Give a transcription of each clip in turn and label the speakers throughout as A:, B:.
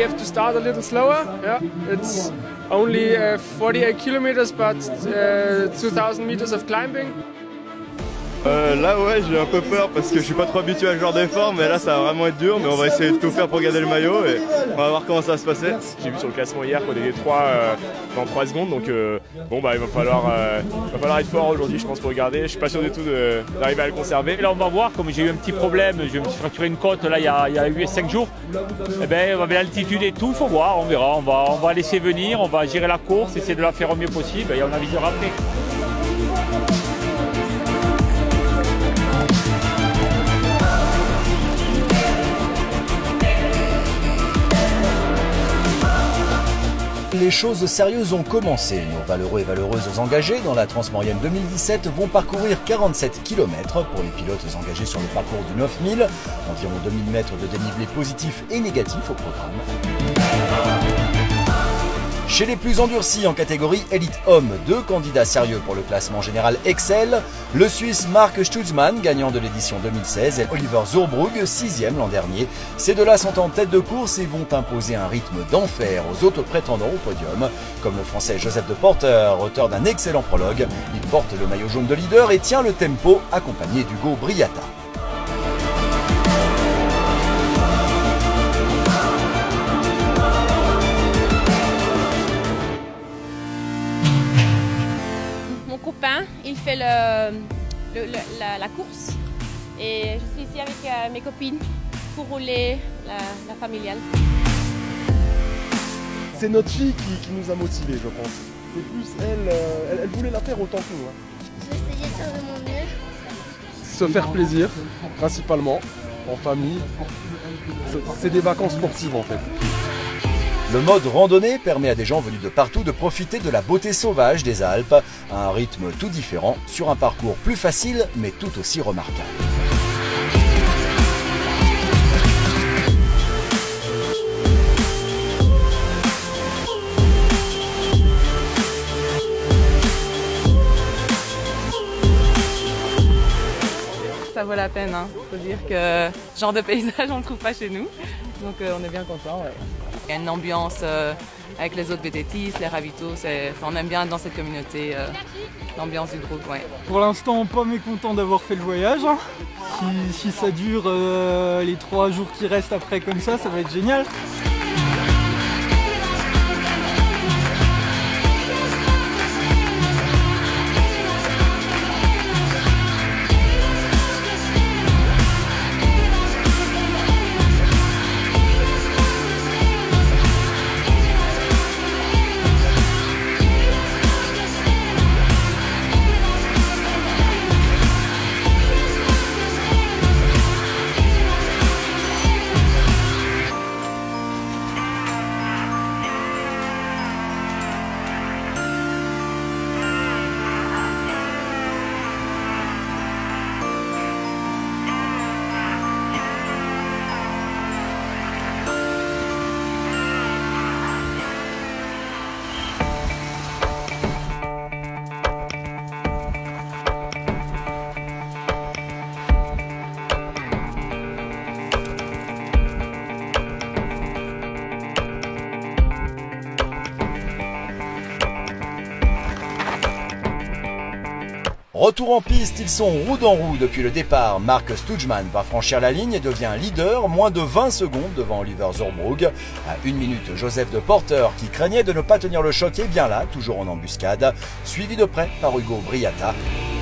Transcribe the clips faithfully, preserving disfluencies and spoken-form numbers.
A: we have to start a little slower. Yeah, it's only uh, forty-eight kilometers, but uh, two thousand meters of climbing.
B: Euh, là ouais, j'ai un peu peur parce que je suis pas trop habitué à ce genre d'effort, mais là ça va vraiment être dur, mais on va essayer de tout faire pour garder le maillot et on va voir comment ça va se passer.
C: J'ai vu sur le classement hier qu'on était trois euh, dans trois secondes, donc euh, bon bah il va falloir, euh, va falloir être fort aujourd'hui je pense pour le garder. Je suis pas sûr du tout d'arriver à le conserver.
D: Et là on va voir, comme j'ai eu un petit problème, je me suis fracturé une côte là il y a, il y a eu cinq jours, et ben avec l'altitude et tout, il faut voir, on verra, on va, on va laisser venir, on va gérer la course, essayer de la faire au mieux possible et on avisera après.
E: Les choses sérieuses ont commencé. Nos valeureux et valeureuses engagés dans la Transmorienne deux mille dix-sept vont parcourir quarante-sept kilomètres. Pour les pilotes engagés sur le parcours du neuf mille, environ deux mille mètres de dénivelé positif et négatif au programme. Chez les plus endurcis en catégorie élite homme, deux candidats sérieux pour le classement général excellent, le Suisse Marc Stutzmann, gagnant de l'édition deux mille seize, et Oliver Zurbrugg, sixième l'an dernier. Ces deux-là sont en tête de course et vont imposer un rythme d'enfer aux autres prétendants au podium, comme le français Joseph de Porter, auteur d'un excellent prologue. Il porte le maillot jaune de leader et tient le tempo, accompagné d'Hugo Briata.
F: Il fait le, le, le, la, la course et je suis ici avec euh, mes copines pour rouler la, la familiale.
G: C'est notre fille qui, qui nous a motivés, je pense. C'est plus elle, euh, elle, elle voulait la faire autant que nous. Hein.
H: J'ai essayé de faire de mon mieux.
G: Se faire plaisir, principalement, en famille. C'est des vacances sportives en fait.
E: Le mode randonnée permet à des gens venus de partout de profiter de la beauté sauvage des Alpes, à un rythme tout différent, sur un parcours plus facile mais tout aussi remarquable.
I: Ça vaut la peine, hein. Faut dire que ce genre de paysage on ne trouve pas chez nous, donc euh, on est bien content. Ouais. Il y a une ambiance euh, avec les autres V T T, les ravitaux, enfin, on aime bien être dans cette communauté, euh, l'ambiance du groupe. Ouais.
J: Pour l'instant, pas mécontent d'avoir fait le voyage. Hein. Si, si ça dure euh, les trois jours qui restent après comme ça, ça va être génial.
E: Retour en piste, ils sont roue dans roue depuis le départ. Marc Stutzmann va franchir la ligne et devient leader, moins de vingt secondes devant Oliver Zurbrugg. À une minute, Joseph de Porter, qui craignait de ne pas tenir le choc, est bien là, toujours en embuscade, suivi de près par Hugo Briata.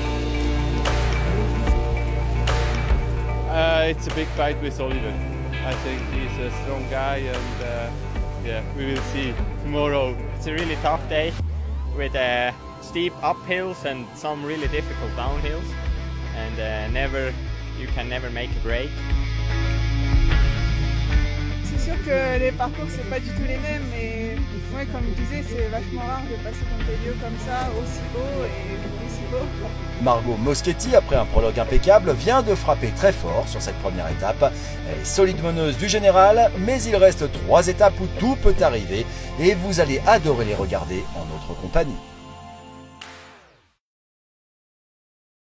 K: Uh, it's a big fight with Oliver. I think he's a strong guy and uh, yeah, we will see tomorrow.
L: It's a really tough day with uh, steep uphills and some really difficult downhills, and uh, never, you can never make a break.
M: C'est sûr que les parcours c'est pas du tout les mêmes, mais ouais, comme je disais, c'est vachement rare de passer contre des lieux comme ça, aussi beau et aussi beau.
E: Margot Moschetti, après un prologue impeccable, vient de frapper très fort sur cette première étape. Elle est solide meneuse du général, mais il reste trois étapes où tout peut arriver et vous allez adorer les regarder en notre compagnie.